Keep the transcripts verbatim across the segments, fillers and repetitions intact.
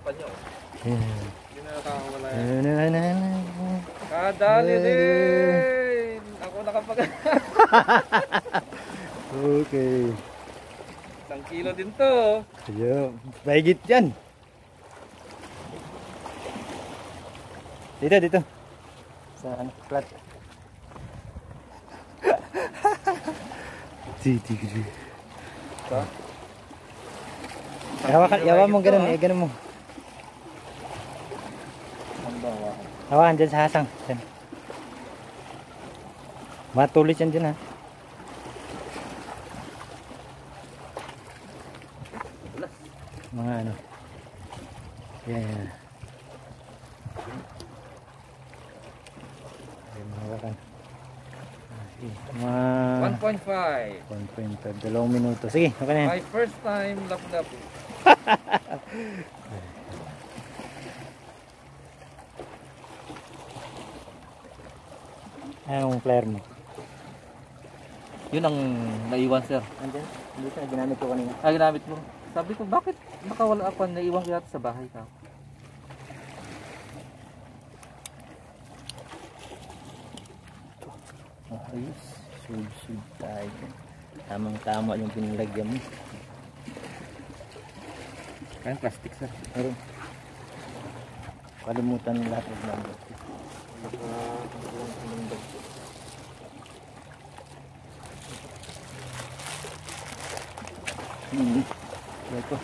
pa niyo. Hindi na nakakawala yan. Kadali din! Ako nakapag... Okay. Isang kilo din to. Ayo, mahigit yan. Dito, dito. Sa ano, flat. Dito, dito. Ito? Hawakan, yawa mo ganun, eh, ganun mo. Hawakan dyan sa hasang. Dyan. Matulis yan dyan ha. Mga ano. Yan, yan. Ayan, hawakan. Mga one point five. one point five, dalawang minuto. Sige, okay na yan. My first time lap-lap. Anong flare mo? Yun ang naiwan, sir. Andyan? Dito na ginamit ko kanina. Ah, ginamit mo. Sabi ko, bakit nakawala ako? Naiwan ko yata sa bahay ka. Oh, ayos. Sud-sud tayo. Tamang-tama yung pinilagyan mo. Kaya plastic, sir. Meron. Kalimutan ng lahat ng number. Hmm. Ito.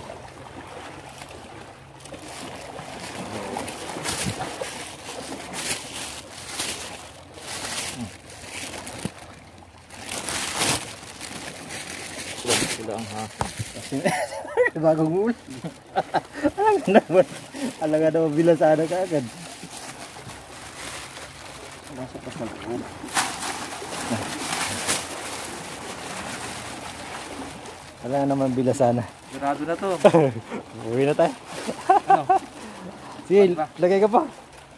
Sila ang hasa. Bagong ulo. Alam nga naman. Alam nga naman bilasana ka agad. Nasa pas ng ulo. Alam nga naman bilasana. Grado na to. Uwi na tayo. Ano? Sige, lagay ka pa.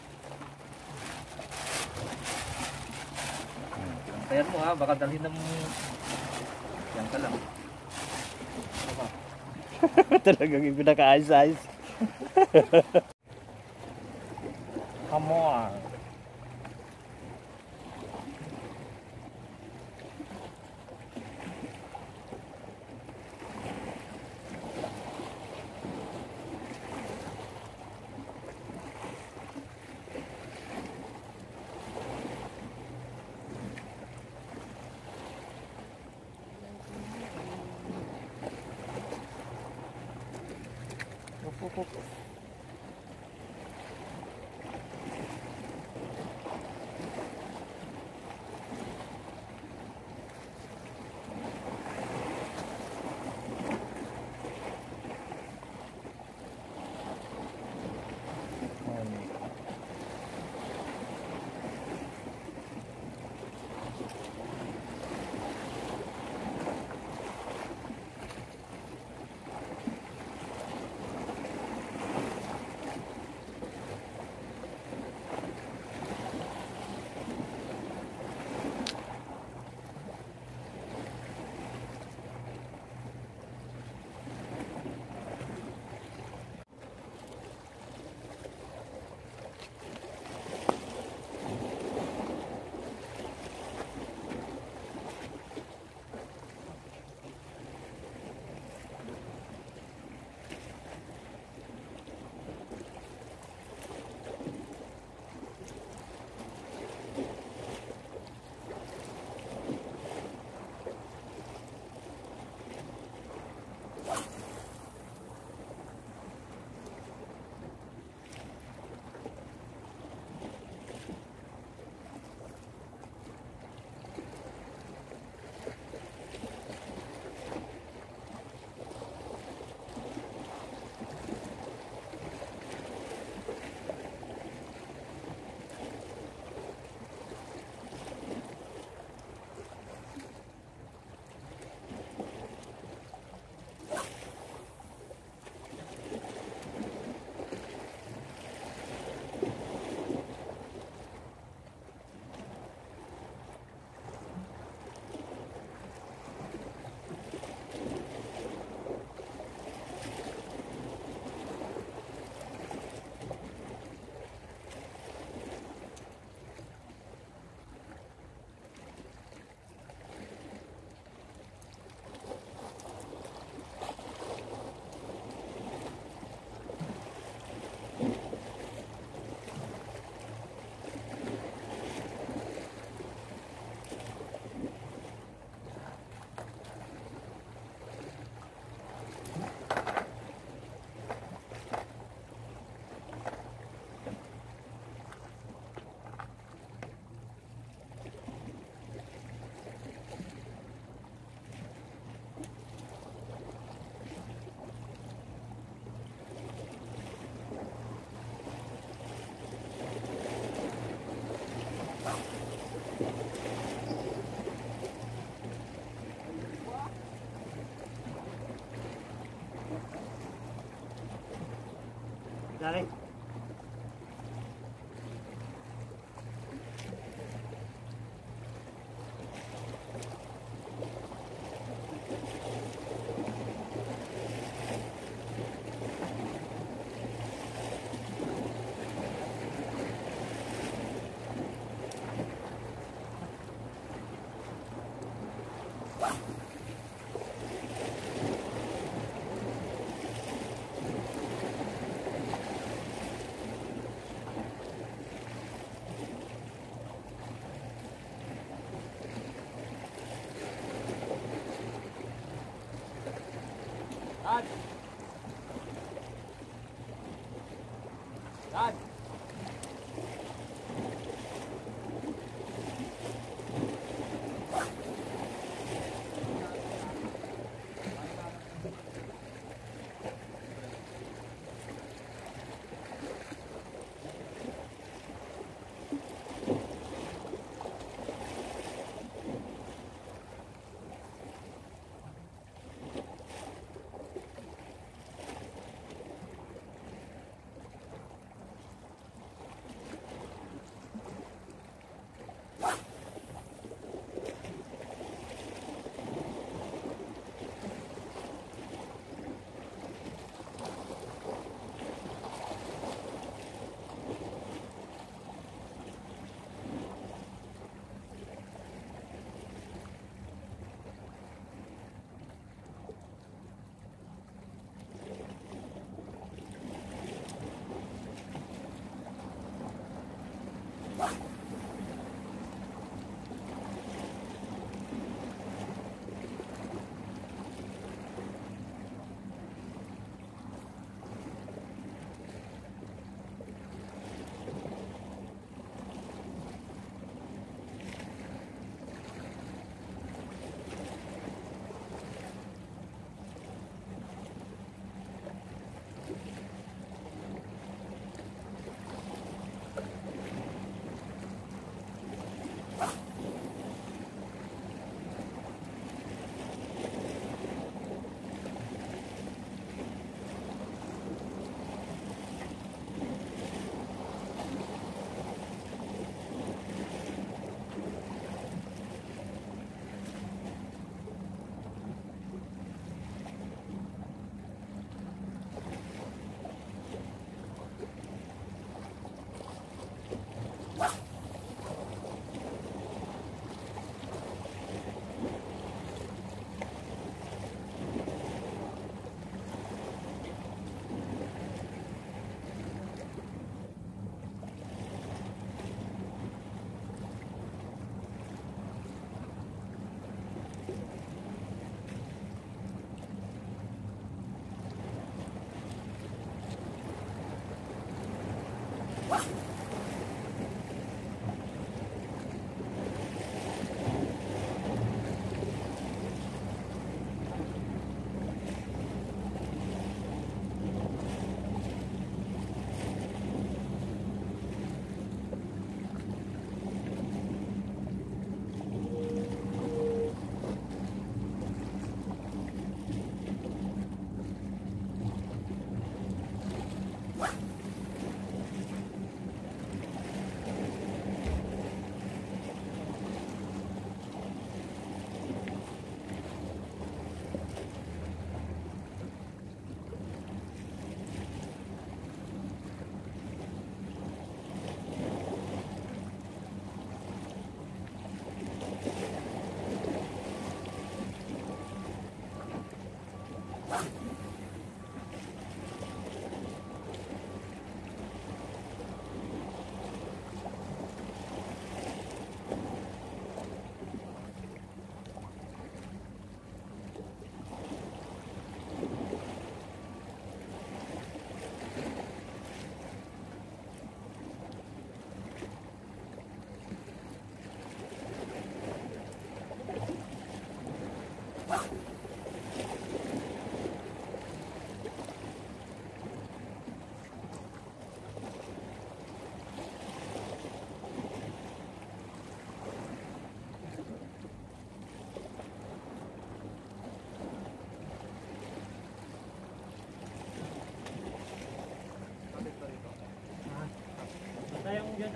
Ayan mo ha, baka dalhin ng... Yan ka lang. Talagang ipinakaayos-ayos. Hamour. Up, up, up.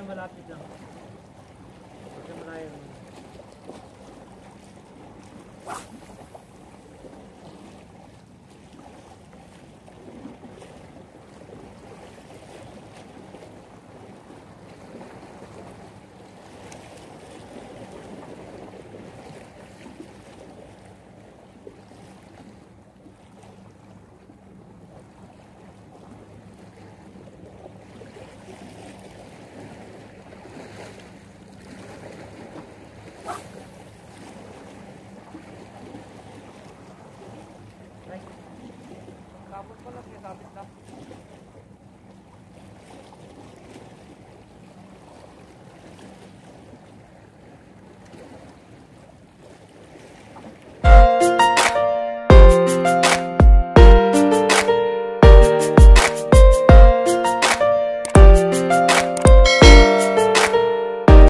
malapit lang. Kasi malayo. Ay, kapot pa lang, sabit lang.